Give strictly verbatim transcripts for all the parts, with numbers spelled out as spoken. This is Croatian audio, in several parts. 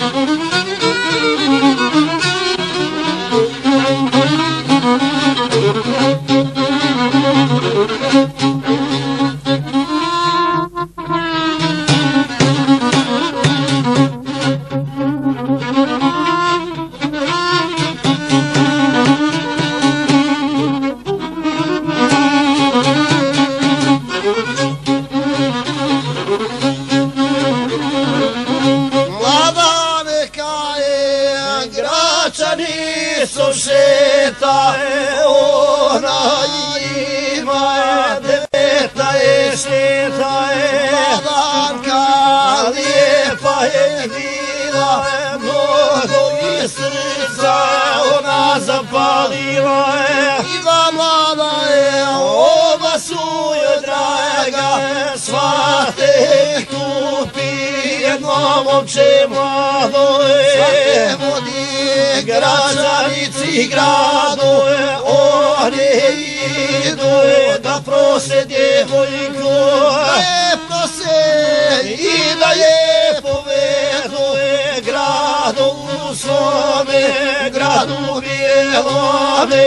Građanici gradu, oni idu da prose djevojku, ne prose i da je povedu gradu u svome gradu bijelome.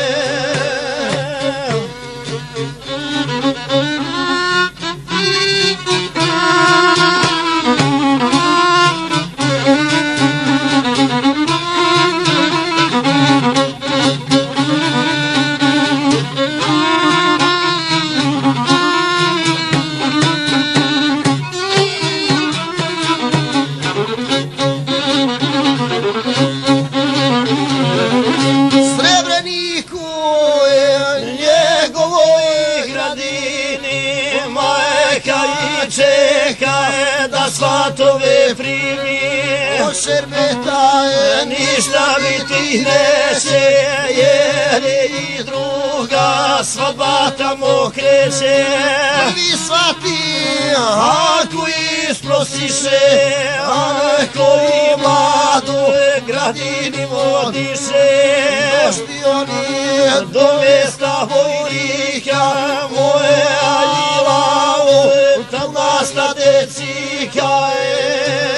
Svatove primi, o šerbeta je ništa biti neće, jer je i druga svadba tamo kreće. Prvi svati, ako isprosiše, a neko i mladu gradini vodiše. Došli oni do mesta vojnika, moje ajlavo, tam nastade cika je.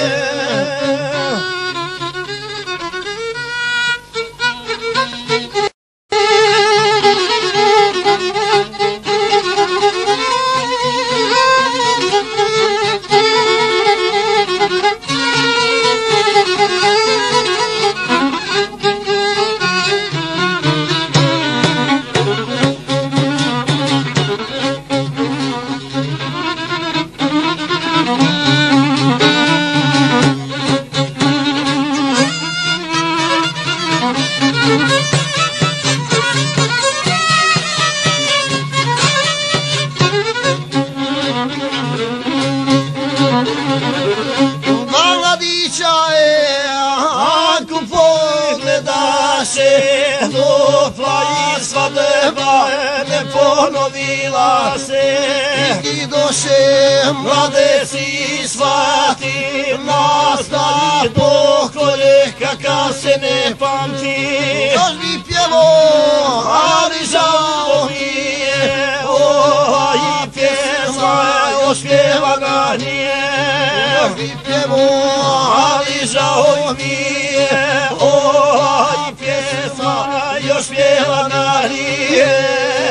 Ponovila se i doše mlade si svati nastali dokolje kakav se ne pamti. Još bi pjevo, ali žao mi je, ova i pjesma ospjevana nije. Još bi pjevo, ali žao mi je, ova i pjesma još pjevana nije.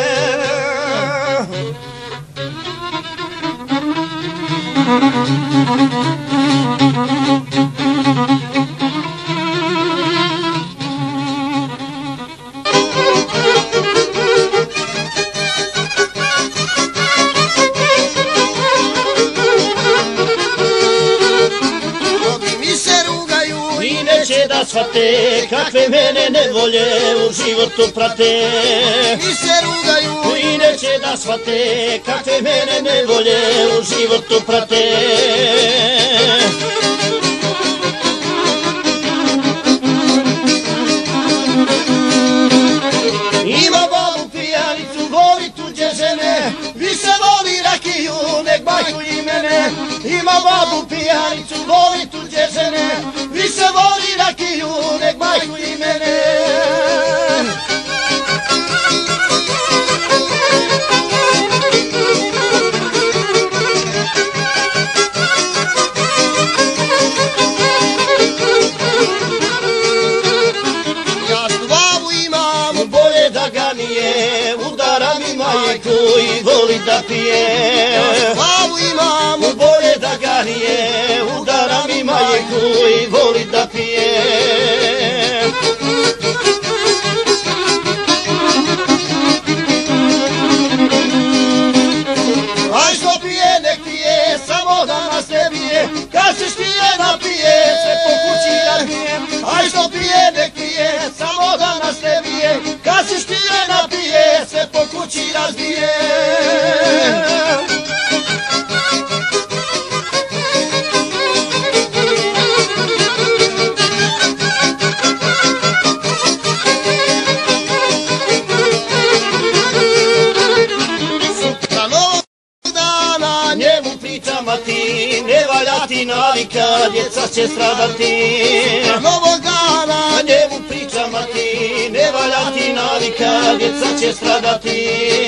Da shvate kakve mene nevolje u životu prate. Mi se rugaju i neće da shvate kakve mene nevolje u životu prate. Ima babu pijanicu, voli tuđe žene, više voli rakiju nek bajku i mene. Ima babu pijanicu, voli tuđe žene, više voli rakiju nek bajku i mene. da pije. Slavu imam, bolje da ga nije, udaram i majku i voli da pije. Aj što pije, nek pije, samo da nas ne bije, kad ćeš ti je napije, sve po kući razbije. Aj što pije, nek pije, samo da nas ne bije, kad ćeš ti je napije, sve po kući razbije. Ti, ne valja ti navika, djeca će stradati. Novog dana njemu pričam, a ti, ne valja ti navika, djeca će stradati.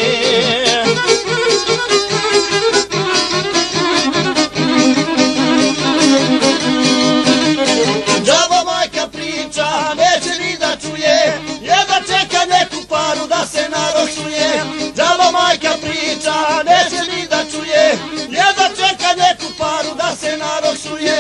Džaba majka priča, neće ni da čuje, jedna čeka neku paru da se naročuje. Džaba majka priča, neće ni da čuje, jedna čeka neku paru da se naročuje.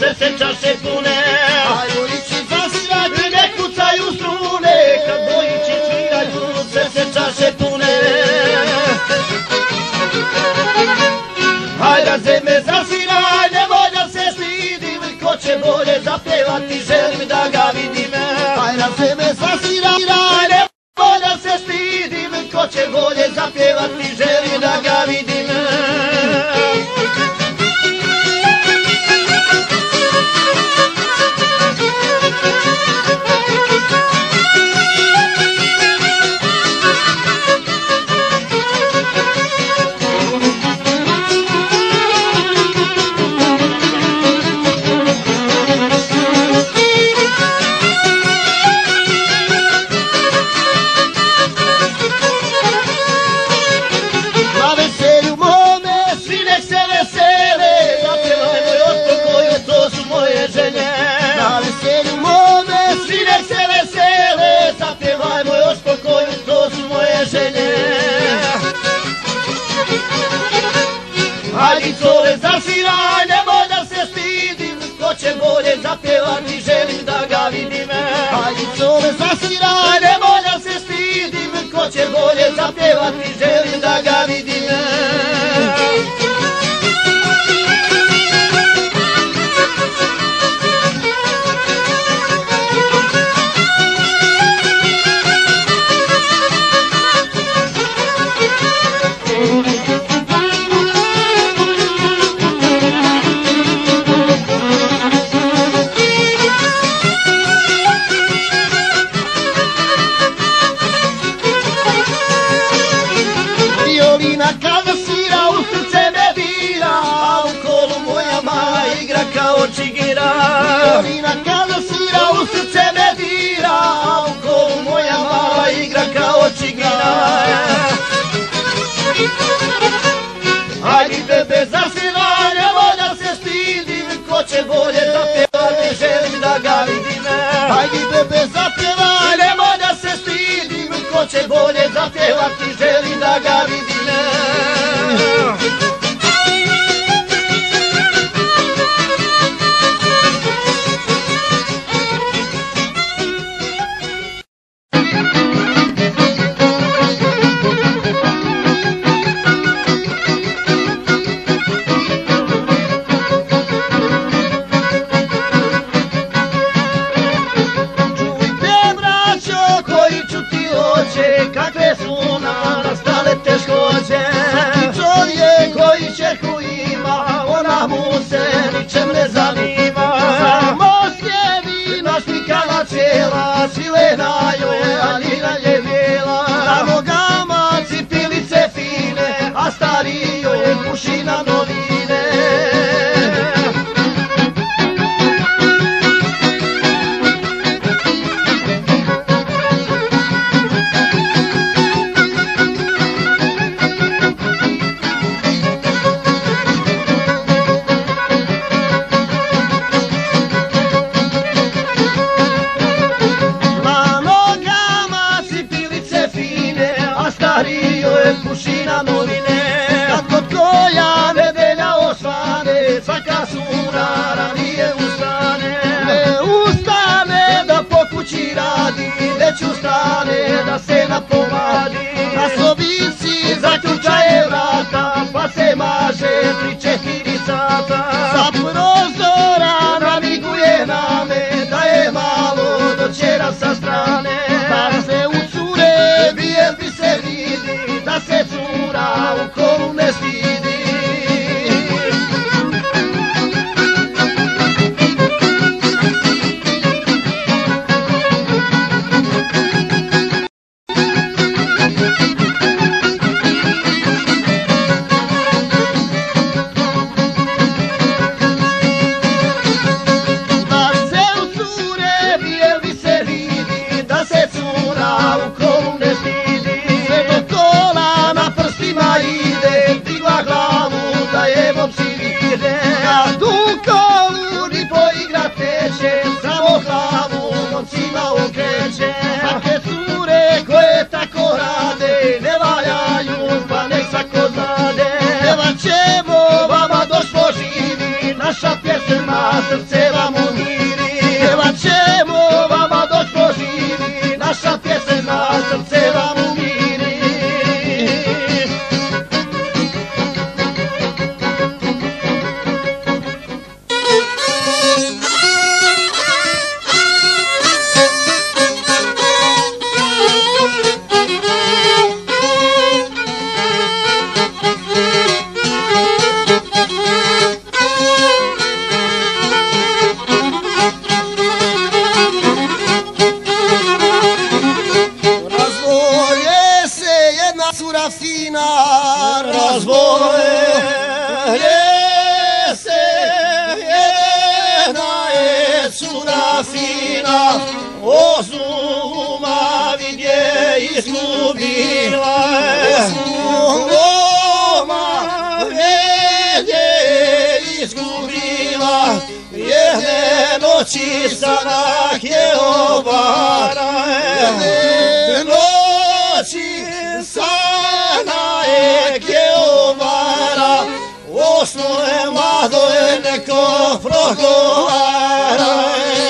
sve se čaše pune. Aj voliči zasviraju, ne kucaju strune, kad bojići sviraju, sve se čaše pune. Aj da zeme zasviraj, nemoj da se stidim, ko će bolje zapevati, želim da ga vidim. Aj da zeme zasviraj, nemoj da se stidim, ko će bolje zapevati, želim da ga vidim. Hajdice zasviraj, nemoj da se stidim, ko će bolje zapevati, želim da ga vidim. Hajdice zasviraj, nemoj da se stidim, ko će bolje zapevati, želim da ga vidim. Kada svira u srce me dira, a u kolu moja mala igra kao čigira. Violina kada svira u srce me dira, a u kolu moja mala igra kao čigira. Ajde bebe zasviraj, nemoj da se stidim, ko će bolje zapevati, želim da ga vidim. Ajde bebe zapjevaj, nemoj da se stidim, ko će bolje zapevati, želim da ga vidim. cura fina, Ozuma vidje izgubila. Ozuma vidje izgubila, jedne noći sanak je obara. Jedne noći sanak je obara, osnuje mlado je neko progovara.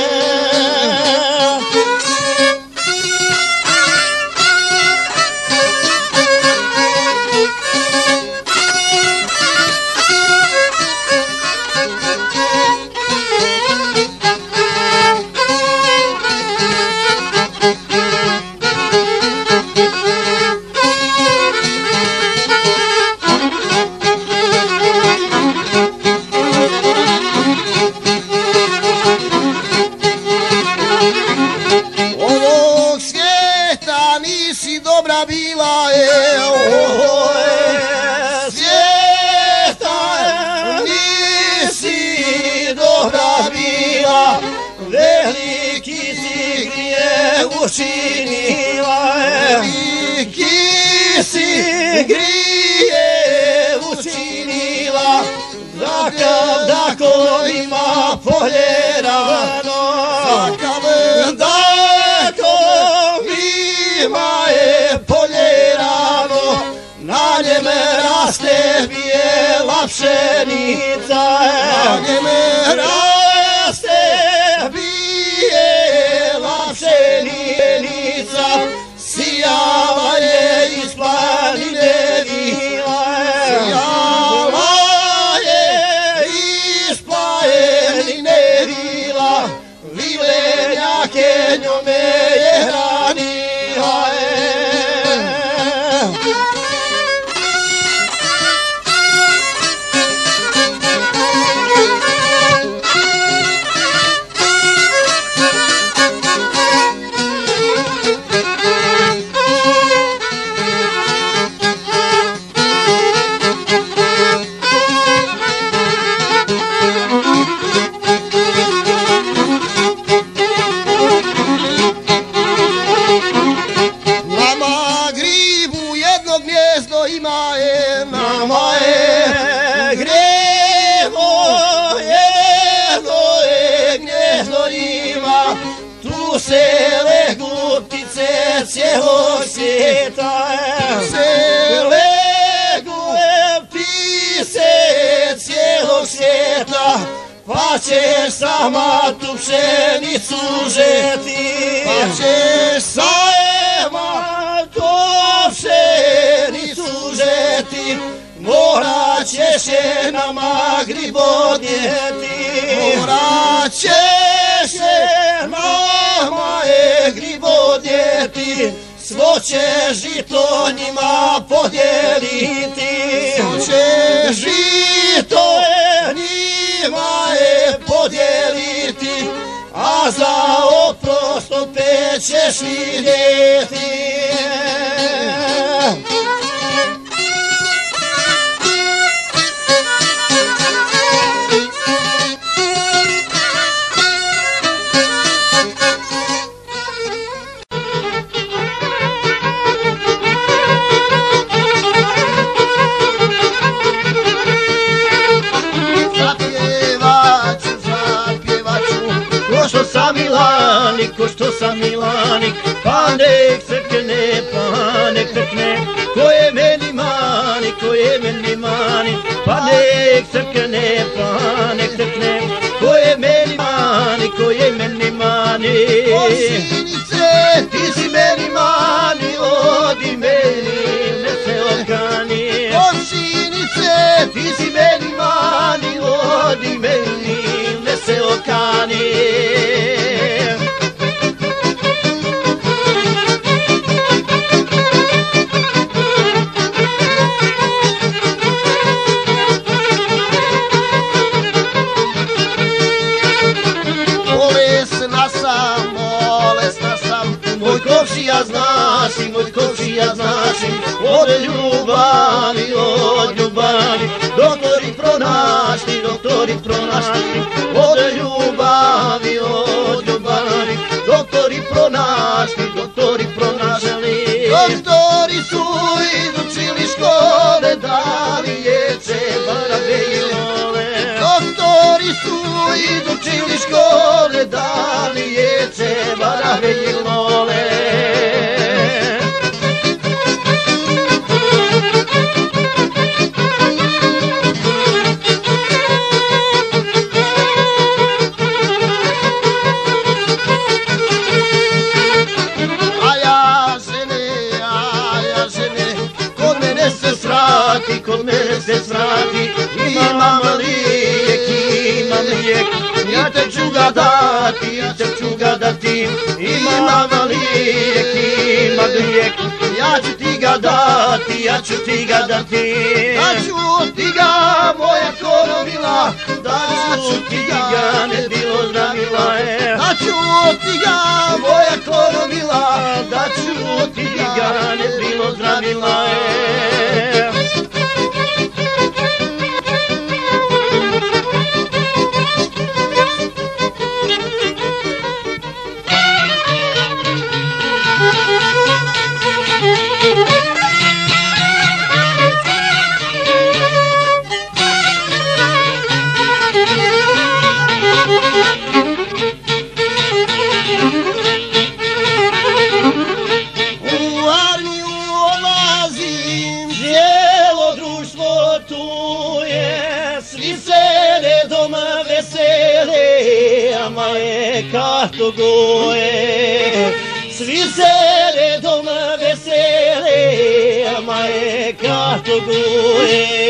Dobra bila je, ovo je svijeta, nisi dobra bila, veliki si grije učinila. Veliki si grije učinila, zakav da kolima poljerano, zakav da kolima je poljerano, na njeme raste bijela pšenica. Na njeme raste bijela pšenica, sijala je iz planine vila. Sijala je iz planine vila, vilenjake njome je hranila. Ima je, nama je grevo, jedno je gnjezdo ima, tu se legu ptice cijelog svijeta. Se legu ptice cijelog svijeta, pa ćeš sama tu pšenicu žeti. Pa ćeš sama tu pšenicu žeti, morat ćeš je na Magrib odnijeti. Morat ćeš je na Magrib odnijeti, svo ćeš žito njima podijeliti. Svo ćeš žito njima je podijeliti, a za oprost opet ćeš vidjeti. Ko što sam Milanik, ko što sam Milanik, pa nek crkne, pa nek crkne, ko je meni mani, ko je meni mani, pa nek crkne, pa nek crkne, ko je meni mani, ko je meni mani. O sinice, ti si meni mani, odi meni, ne se okani. O sinice, ti si meni mani, odi meni, ne se okani. Komšija znaš i moj komšija znaš i od ljubavi, od ljubavi, doktori pronašli, doktori pronašli, od ljubavi, od dati, ja ću ga dati. Ima valijek, ima grijek, ja ću ti ga dati, ja ću ti ga dati. Da ću ti ga moja koromila, da ću ti ga ne bilo zdravila. Da ću ti ga moja koromila, da ću ti ga ne bilo zdravila. Kako goje, svi se redom vesele, a maje kako goje.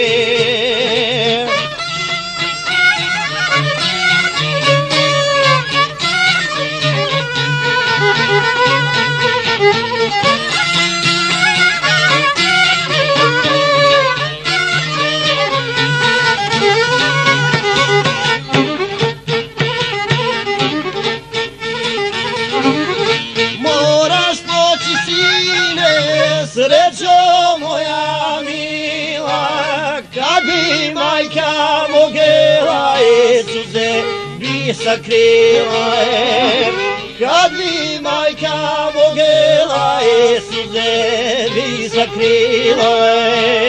Srećo moja mila, kad bi majka mogela i suze bi sakrila, kad bi majka mogela i suze bi sakrila.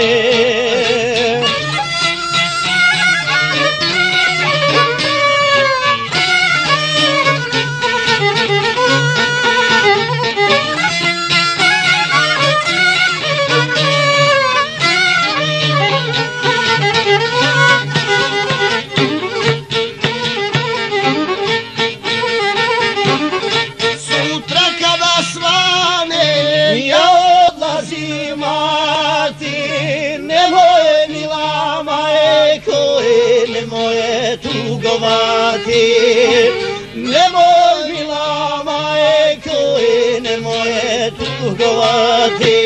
Nemoj mila majko, nemoj tugovati.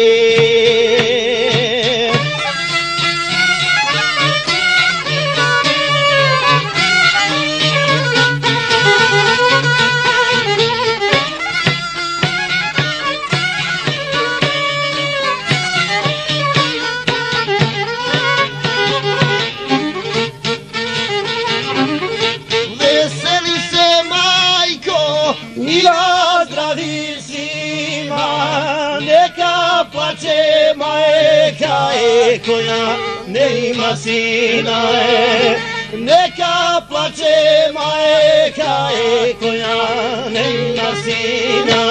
Ja zdravi svima, neka plače majka e koja ne ima sina. Neka plače majka e koja ne ima sina.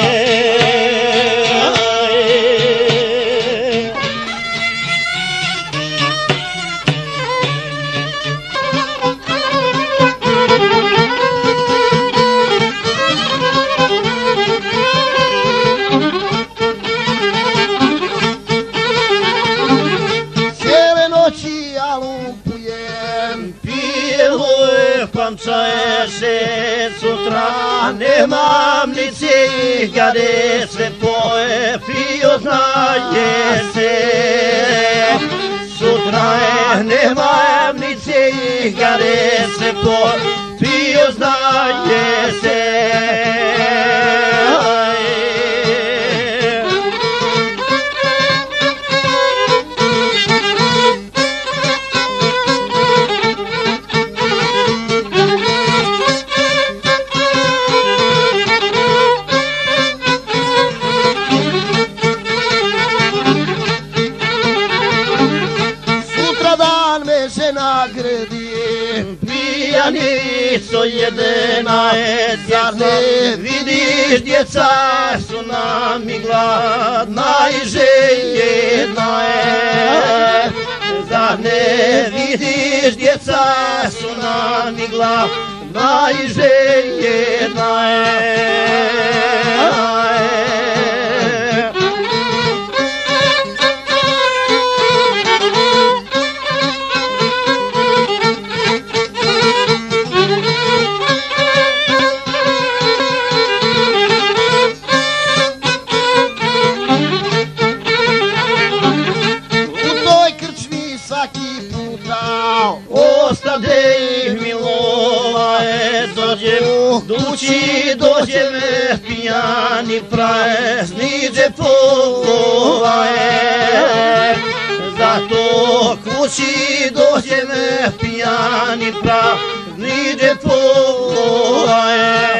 Pamčaje se sutra, nemam ni cigare, sve poje pio znaje se. Sutra je, nemam ni cigare, sve poje pio znaje se. Pijanico jedena je, zar ne vidiš, djeca su nam i gladna i željena je. Zar ne vidiš, djeca su nam i gladna i željena je. kući dođeme pijani prazniđe povaje. Zato kući dođeme pijani prazniđe povaje.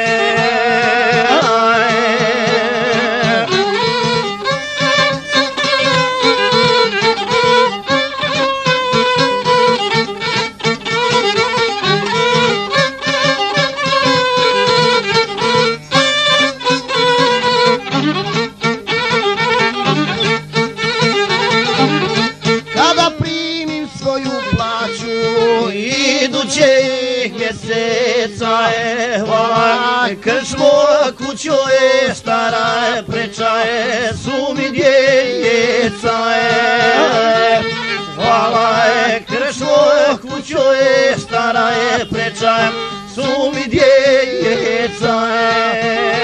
Idućeg mjeseca je hvala, krčmo kućo je stara, preča je sumi djeca je. Hvala, krčmo kućo je stara, preča je sumi djeca je.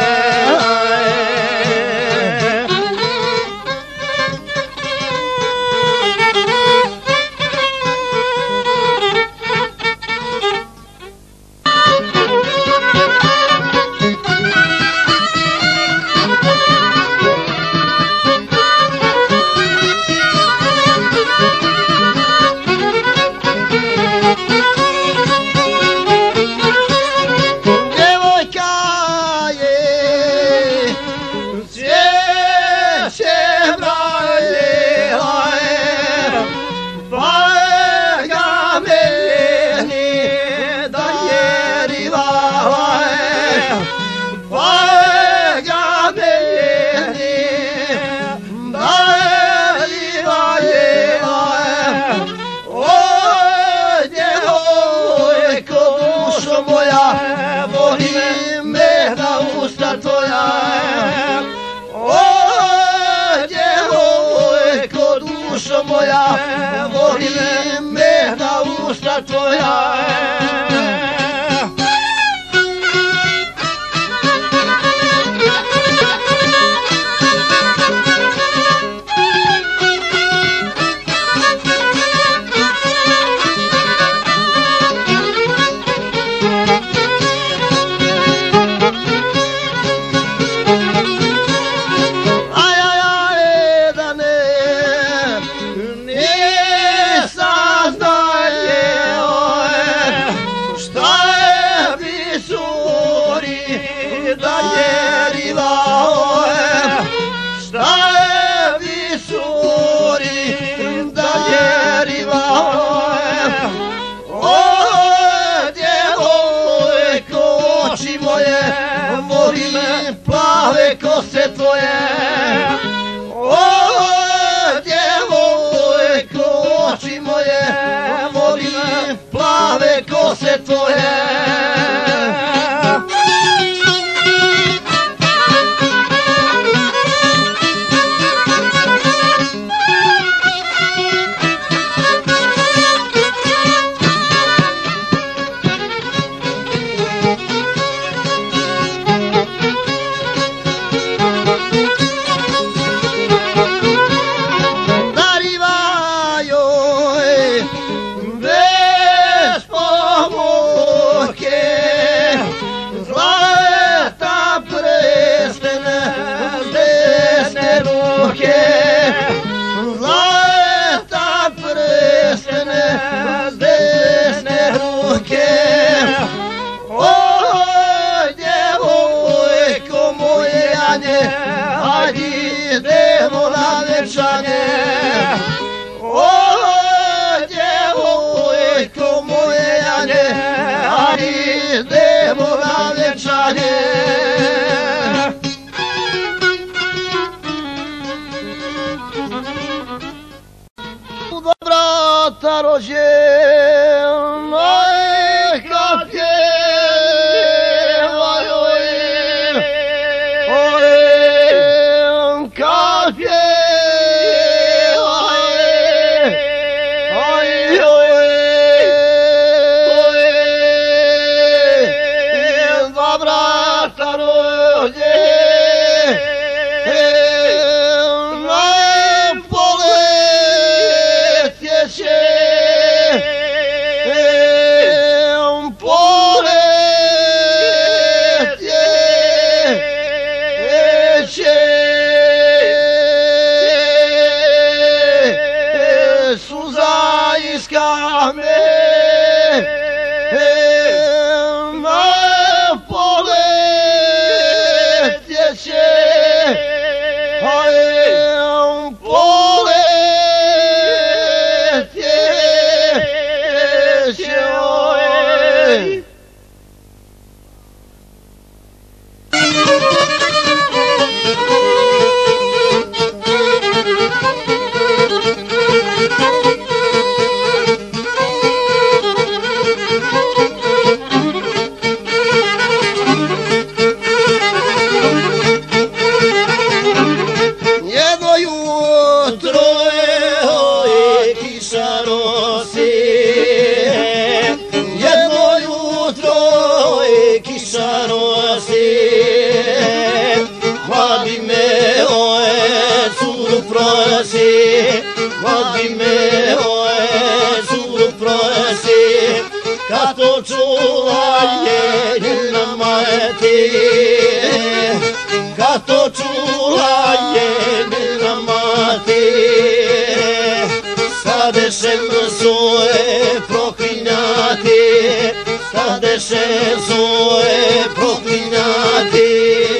Moja, voli me na usta tvoja. Plave kose tvoje, o djevojko, oči moje, volim plave kose tvoje. Idemo na večanje, o djevojko moje Janje, idemo na večanje. U dobrata rođena kad pjevaju im, kad pjevaju prosi, mladi me oje curu prosi, mladi me oje curu prosi, kad to čula je njena mati, kad to čula je njena mati, stadešem svoje proklinjati, stadešem svoje proklinjati.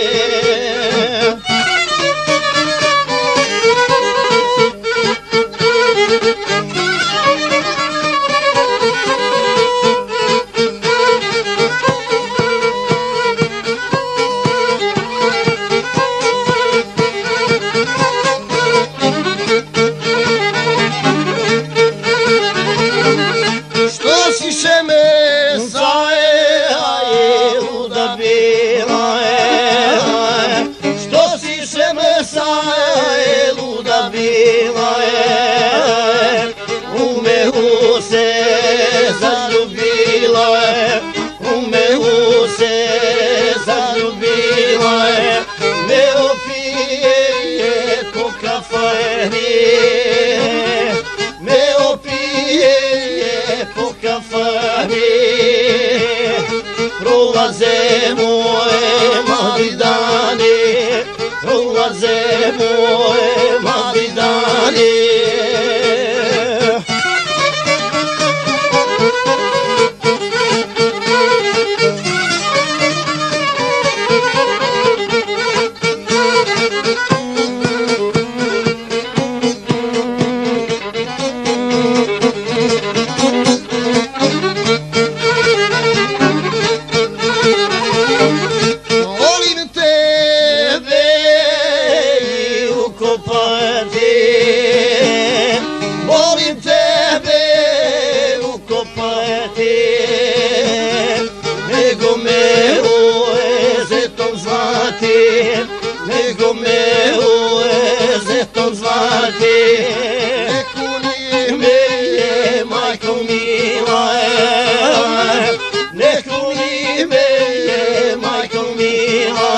Prolaze moje mladi dani, prolaze moje mladi dani. Nego me uzetom zvati, ne kuni me je majko mila, ne kuni me je majko mila.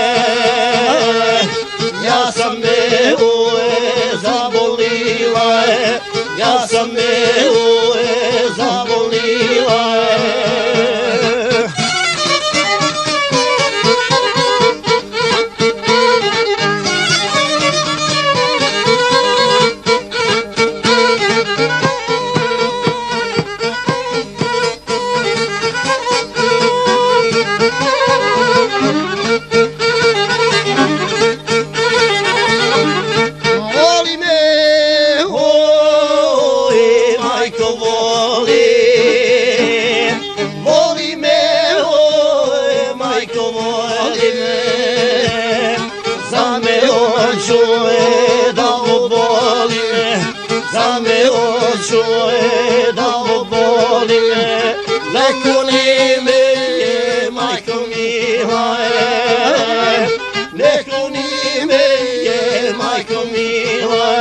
Ja sam me uje zabolila, ja sam me uje zabolila. Čuje da oboli me, ne kuni me je majko mila, ne kuni me je majko mila.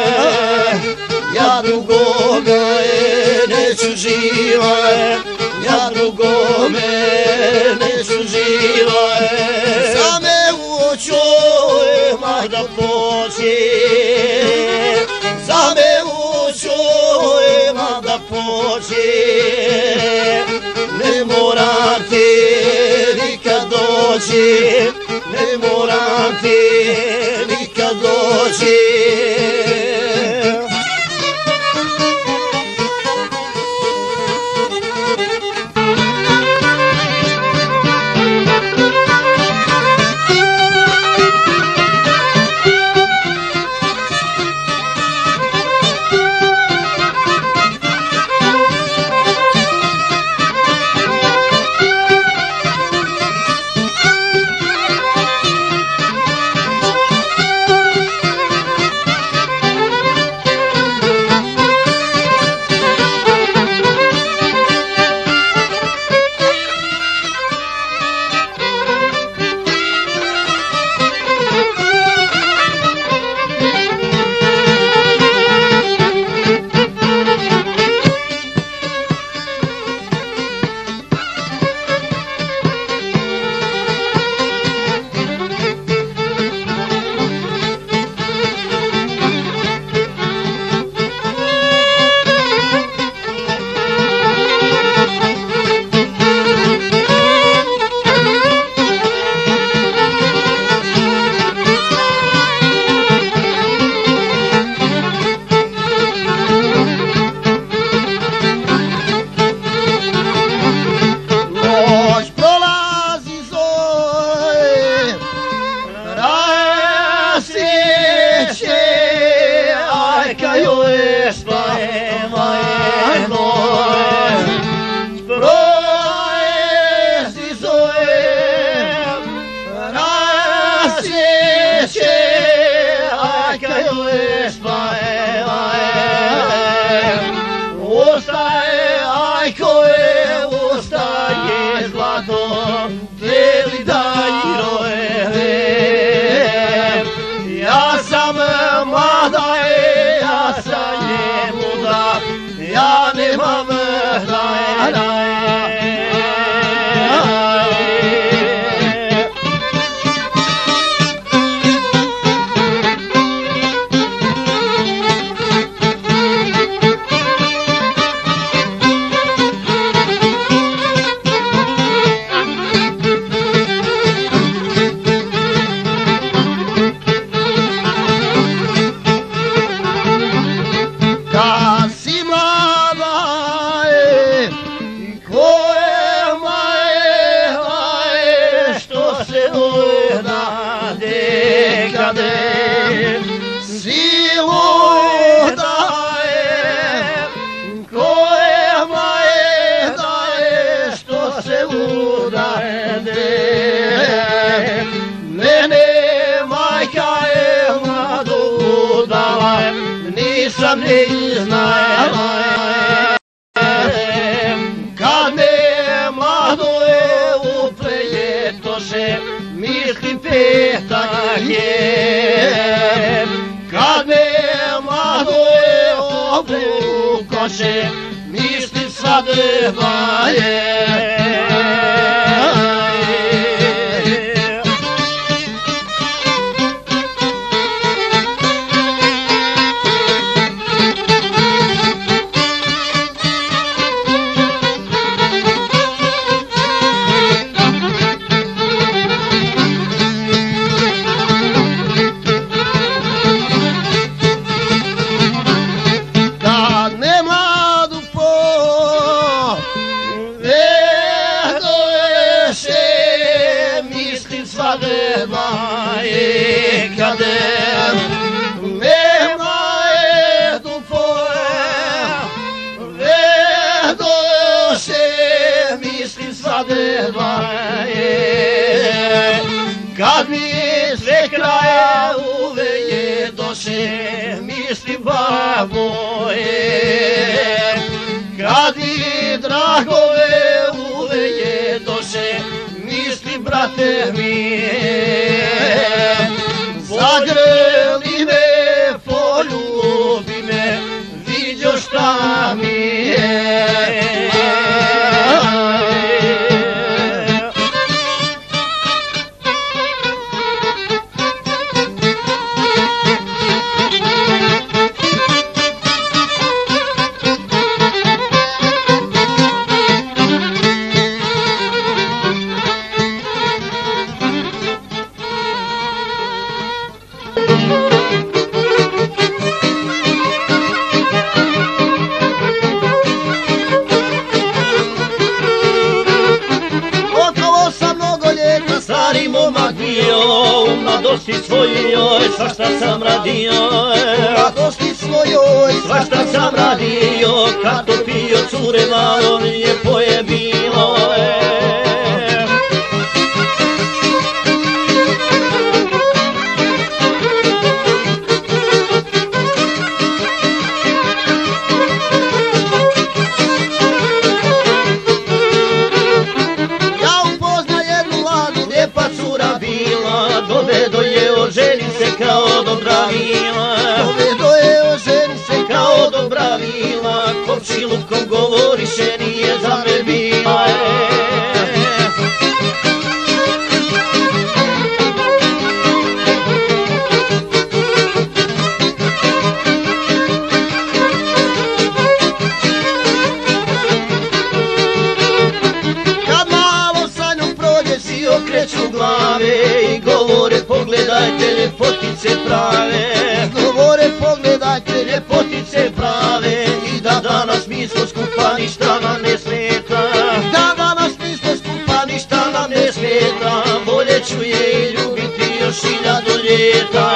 Ja drugoga je neću živa, ja drugome neću živa. Za me u čuje majda poći, za me u čuje da poći, ne moram ti nikad doći, ne moram ti nikad doći. kade silu daje, kojima je daje što se udajde. Mene majka je mladu udala, nisam ni znala. Kad me mlado je uprejetoše, mislim petak je. Kad me mlado je obrukoše, mislim svadba je. Kad mi sve kraja uveje doše, mislim babo je. Kad mi dragove uveje doše, mislim brate mi je. Zagrli me, poljubi me, vidio šta mi je. U mladosti svojoj svašta sam radio, u mladosti svojoj svašta sam radio, kad to pio cure malo lijepo je bilo. Dovedo je oženi se kao dobra vila, dovedo je oženi se kao dobra vila, komšilukom govoriše nije za me bila. Kad malo sa njom prođe si okreću glave i govore pogledajte ljepotice prave, govore pogledajte ljepotice prave, i da danas mi smo skupa ništa nam ne smeta, da danas mi smo skupa ništa nam ne smeta, bolje ću je i ljubiti još hiljadu ljeta.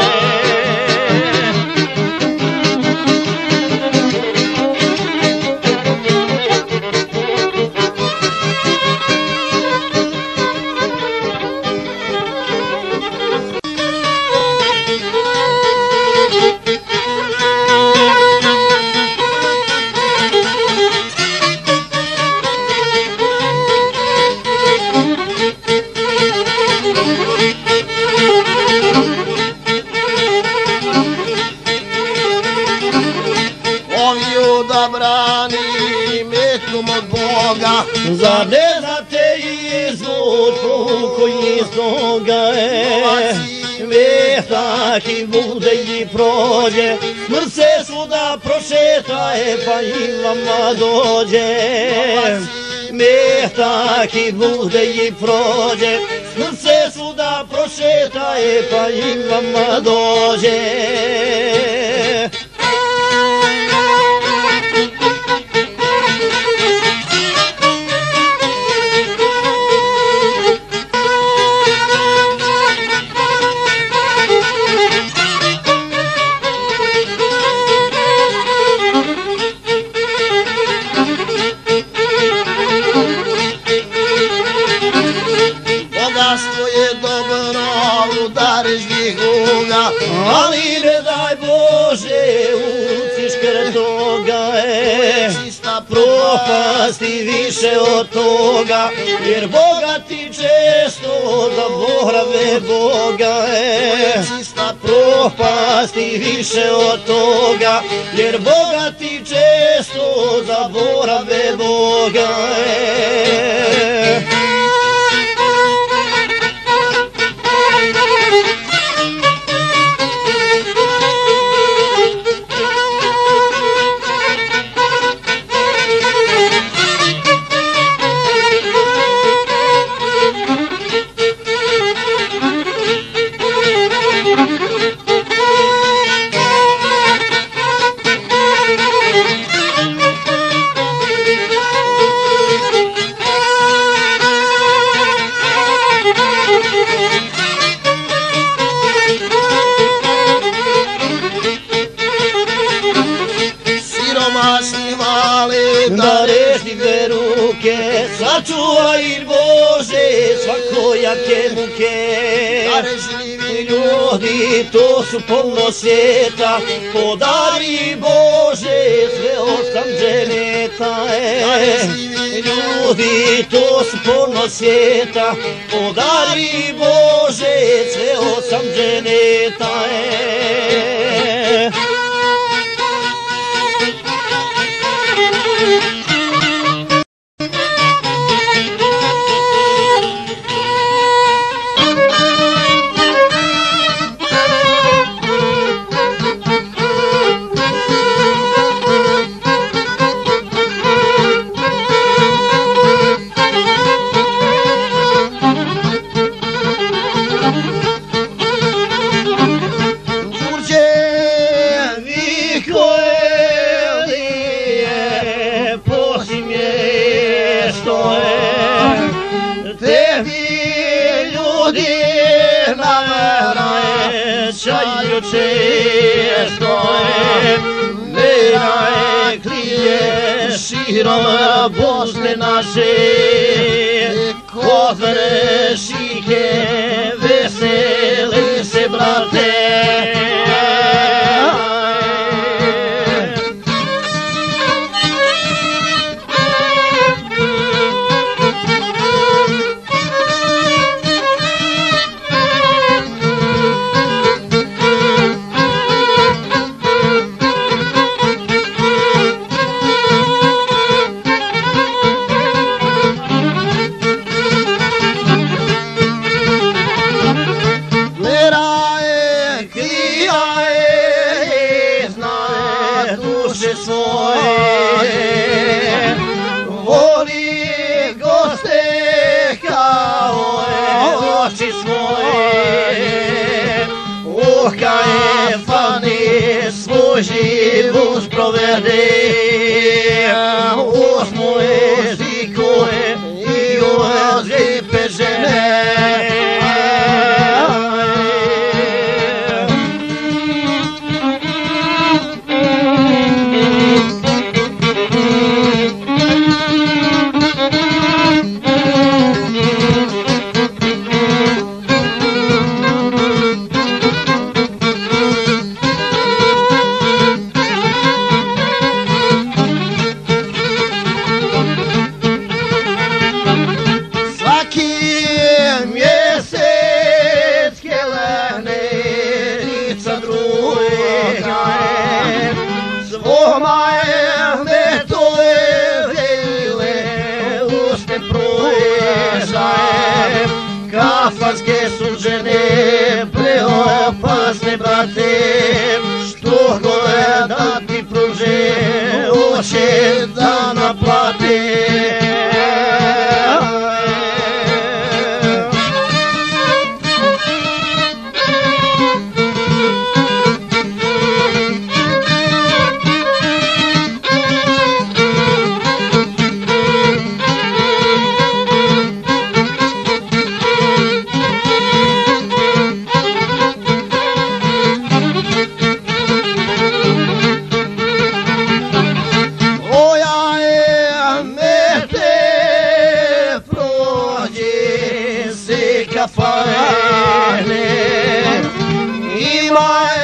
Da brani metkom od Boga, zar ne znate izvuku koji iz toga je, metak i bude i prođe, smrt se svuda prošetaje pa i vama dođe. Metak i bude i prođe, smrt se svuda prošetaje pa i vama dođe. ali ne daj Bože uciš kr toga e, propasti više od toga, jer bogati često zaborave Boga e, propasti više od toga, jer bogati često zaborave Boga e. Da režljive ruke sačuvaj Bože svakojake muke. Da režljivi ljudi, to su polno svijeta, podari Bože sve osam dženeta. Da režljivi ljudi, to su polno svijeta, podari Bože sve osam dženeta. Čaju često je, mera je krije širom Bosne naše, kozare šike vesele se brate. Svoje voli goste kao oči svoje, oka je fani svoj život provede, osmo jezikove i ozipe žene. Kafanske su žene preopasne brate, što gore da ti pruže, hoće da naplate. Fajne, ima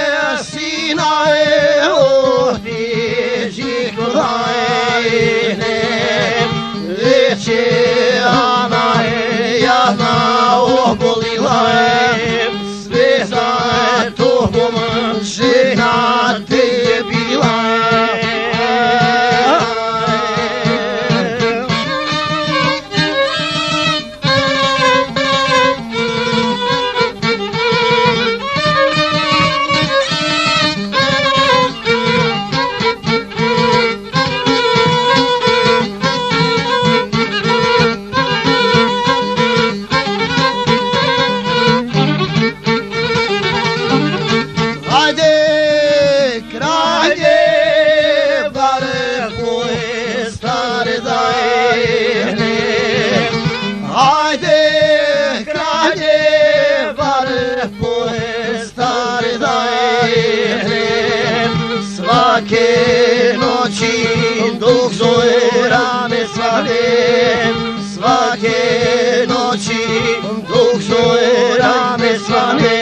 pored stare dane, svake noći duh zora me svane, svake noći duh zora me svane.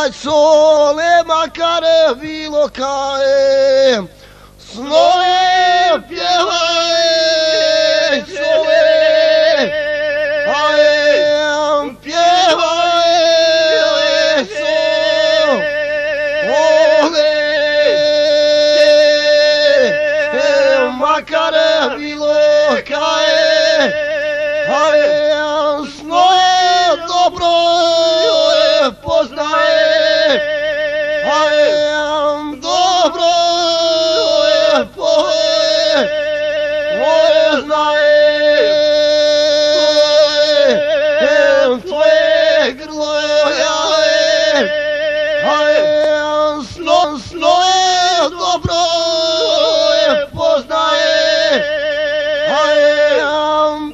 poznaj sole makare bilo kaje, snove pjevaj sole, ajem pjevaj sole, makare bilo kaje, ajem snove dobro poznaje, ajem dobro poznaje, tvoje grlo jale, ajem sno, snove dobro poznaje, ajem